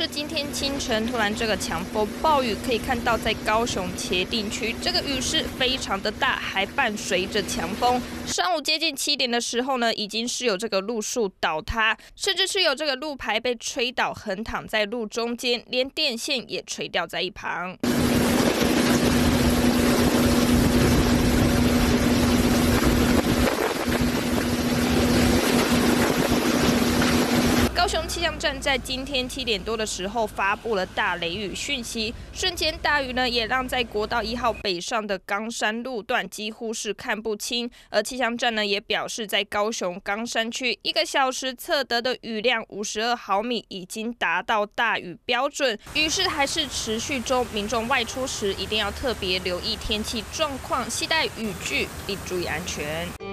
是今天清晨突然这个强风暴雨，可以看到在高雄茄萣区这个雨势非常的大，还伴随着强风。上午接近7点的时候呢，已经是有这个路树倒塌，甚至是有这个路牌被吹倒，横躺在路中间，连电线也垂掉在一旁。高雄气象站在今天7点多的时候发布了大雷雨讯息，瞬间大雨呢也让在国道1号北上的冈山路段几乎是看不清。而气象站呢也表示，在高雄冈山区1个小时测得的雨量52毫米，已经达到大雨标准，雨势还是持续中，民众外出时一定要特别留意天气状况，携带雨具，并注意安全。